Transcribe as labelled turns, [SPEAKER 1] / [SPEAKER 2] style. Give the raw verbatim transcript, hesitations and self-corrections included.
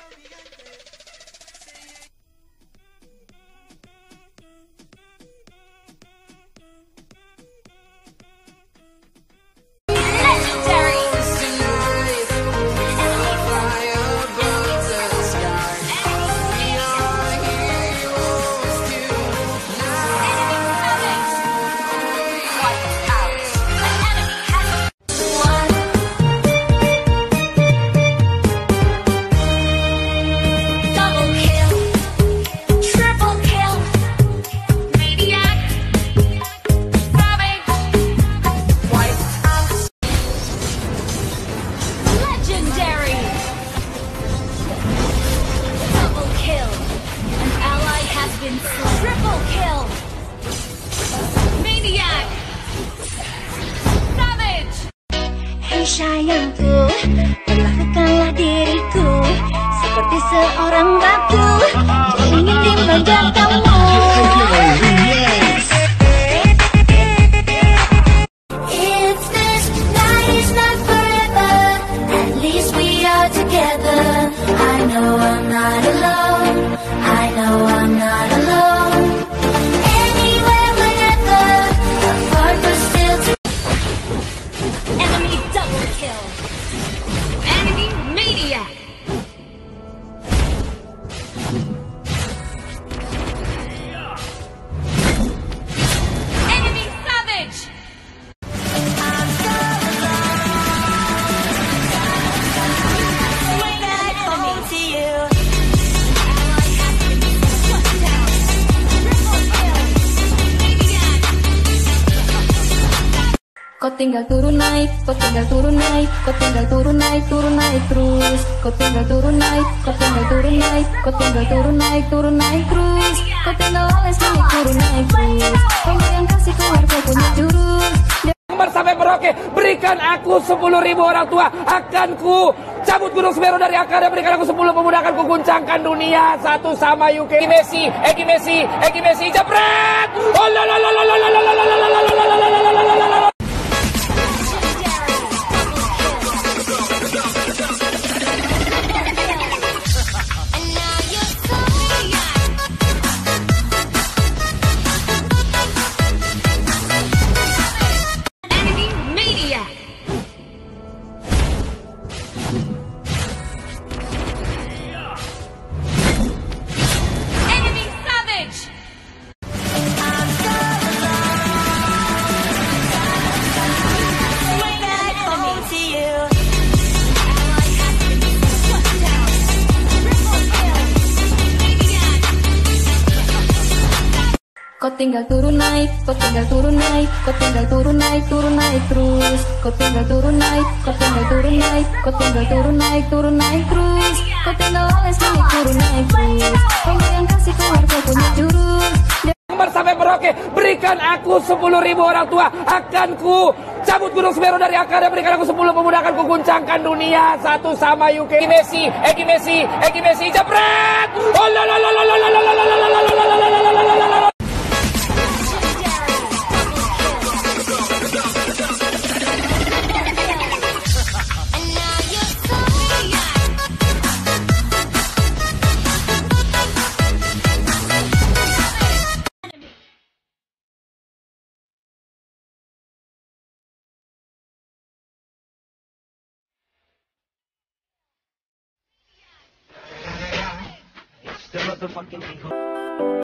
[SPEAKER 1] Triple kill! Maniac! Savage!
[SPEAKER 2] Hei sayangku, perlakukanlah diriku seperti seorang ratu. Ku ingin dimanja kamu. If this night is not forever, at least we are together. I know I'm not alone. I know I'm not alone. Anywhere, whenever, apart but still together.
[SPEAKER 1] Enemy double kill! Enemy maniac! Enemy savage!
[SPEAKER 2] Kau tinggal turun naik, kau tinggal turun naik, kau tinggal turun naik, turun naik terus. Kau tinggal turun naik, kau tinggal turun naik, kau tinggal turun naik, turun naik terus. Kau tinggal oles naik, turun naik terus. Kau yang kasih keluar kau punya jurus.
[SPEAKER 3] Nomor sampai Merauke, berikan aku sepuluh ribu orang tua, akan ku cabut gunung Semeru dari akarnya, berikan aku sepuluh pemuda, akan ku guncangkan dunia satu sama U K. Egi Messi, Egi Messi, Egi Messi, jebret! Oh la la la la la la la la la la la la la la la.
[SPEAKER 2] Kau tinggal turun naik, kau tinggal turun naik, kau tinggal turun naik, turun naik terus. Kau tinggal turun naik, kau tinggal turun naik, kau tinggal turun naik, turun naik terus. Kau tinggal oles naik, turun naik terus. Kau yang kasih keluar kau punya jurus.
[SPEAKER 3] Nomor sampai Merauke, berikan aku sepuluh ribu orang tua, akan ku cabut gunung Semeru dari akarnya, berikan aku sepuluh pemuda, akan ku guncangkan dunia satu sama U K. Egi Messi, Egi Messi, Egi Messi, jebret! Oh la la la la la la la la la la la la la la.
[SPEAKER 4] The motherfucking